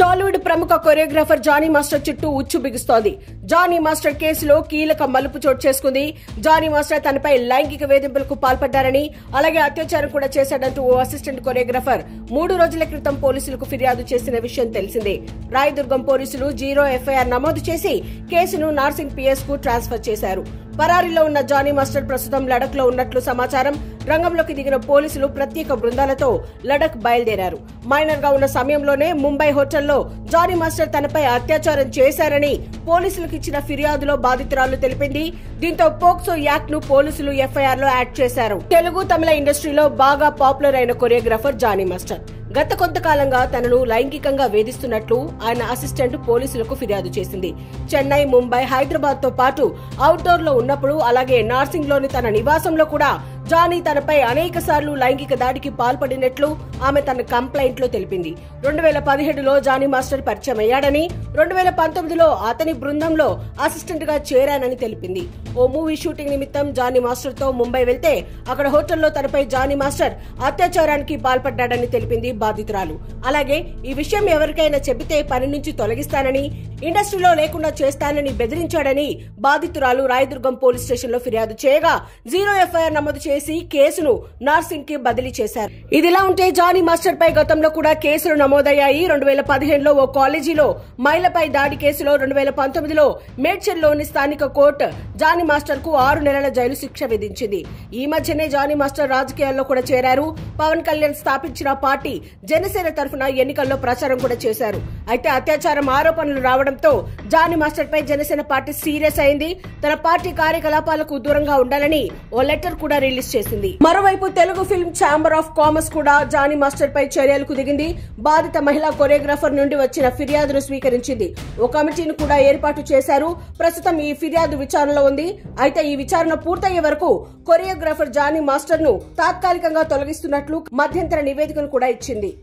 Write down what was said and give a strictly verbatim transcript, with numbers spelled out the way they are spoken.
టాలీవుడ్ ప్రముఖ choreographer Johnny master చుట్టూ ఉచ్చు బిగుస్తోంది. జానీ మాస్టర్ కేసులో కీలక మలుపు చోటు చేసుకుంది. జానీ మాస్టర్ తనపై లైంగిక వేధింపులకు పాల్పడ్డారని, అలాగే అత్యాచారం కూడా చేశాడంటూ ఓ అసిస్టెంట్ కొరియోగ్రాఫర్ మూడు రోజుల క్రితం పోలీసులకు ఫిర్యాదు చేసిన విషయం తెలిసిందే. రాయదుర్గం పోలీసులు జీరో ఎఫ్ఐఆర్ నమోదు చేసి కేసును నార్సింగ్ పిఎస్ కు ట్రాన్స్ఫర్ చేశారు. పరారీలో ఉన్న జానీ మాస్టర్ ప్రస్తుతం లడక్ లో ఉన్నట్లు సమాచారం. రంగంలోకి దిగిన పోలీసులు ప్రత్యేక బృందాలతో లడక్ బయలుదేరారు. మైనర్ గా ఉన్న సమయంలోనే ముంబై హోటల్లో జానీ మాస్టర్ తనపై అత్యాచారం చేశారని పోలీసులకు ఇచ్చిన ఫిర్యాదులో బాధితురాలు తెలిపింది. దీంతో పోక్సో యాక్ట్ ను పోలీసులు ఎఫ్ఐఆర్ లో యాడ్ చేశారు. తెలుగు తమిళ ఇండస్ట్రీలో బాగా పాపులర్ అయిన కొరియోగ్రాఫర్ జానీ మాస్టర్ గత కొంతకాలంగా తనను లైంగికంగా వేధిస్తున్నట్లు ఆయన అసిస్టెంట్ పోలీసులకు ఫిర్యాదు చేసింది. చెన్నై, ముంబై, హైదరాబాద్ తో పాటు అవుట్డోర్ లో ఉన్నప్పుడు, అలాగే నార్సింగ్ లోని తన నివాసంలో కూడా జానీ తనపై అనేక సార్లు లైంగిక దాడికి పాల్పడినట్లు ఆమె తన కంప్లైంట్ లో తెలిపింది. రెండు వేల పదిహేడులో జానీ మాస్టర్ పరిచయం అయ్యాడని, రెండు వేల పంతొమ్మిదిలో అతని బృందంలో అసిస్టెంట్ గా చేరానని తెలిపింది. ఓ మూవీ షూటింగ్ నిమిత్తం జానీ మాస్టర్ తో ముంబై వెళ్తే అక్కడ హోటల్లో తనపై జానీ మాస్టర్ అత్యాచారానికి పాల్పడ్డాడని తెలిపింది బాధితురాలు. అలాగే ఈ విషయం ఎవరికైనా చెబితే పని నుంచి తొలగిస్తానని, ఇండస్ట్రీలో లేకుండా చేస్తానని బెదిరించాడని బాధితురాలు రాయదుర్గం పోలీస్ స్టేషన్ లో ఫిర్యాదు చేయగా జీరో ఎఫ్ఐఆర్ నమోదు చేసి కేసును నార్సింగ్ కి బదిలీ చేశారు. ఇదిలా ఉంటే జానీ మాస్టర్ పై గతంలో కూడా కేసులు నమోదయ్యాయి. రెండు వేల పదిహేనులో ఓ కాలేజీలో మహిళపై దాడి కేసులో, రెండు వేల పంతొమ్మిదిలో మేడ్చల్లోని స్థానిక కోర్టు జానీ మాస్టర్ కు ఆరు నెలల జైలు శిక్ష విధించింది. ఈ మధ్యనే జానీ మాస్టర్ రాజకీయాల్లో కూడా చేరారు. పవన్ కళ్యాణ్ స్థాపించిన పార్టీ జనసేన తరఫున ఎన్నికల్లో ప్రచారం కూడా చేశారు. అయితే అత్యాచారం ఆరోపణలు రావడంతో జానీ మాస్టర్ పై జనసేన పార్టీ సీరియస్ అయింది. తన పార్టీ కార్యకలాపాలకు దూరంగా ఉండాలని ఓ లెటర్ కూడా రిలీజ్ చేసింది. మరోవైపు Telugu film chamber of commerce కూడా జానీ మాస్టర్ పై చర్యలకు దిగింది. బాధిత మహిళా కొరియోగ్రాఫర్ నుండి వచ్చిన ఫిర్యాదును స్వీకరించింది. ఓ కమిటీని కూడా ఏర్పాటు చేశారు. ప్రస్తుతం ఈ ఫిర్యాదు విచారణలో ఉంది. అయితే ఈ విచారణ పూర్తయ్యే వరకు కొరియోగ్రాఫర్ జానీ మాస్టర్ ను తాత్కాలికంగా తొలగిస్తున్నట్లు మధ్యంతర నివేదికను కూడా ఇచ్చింది.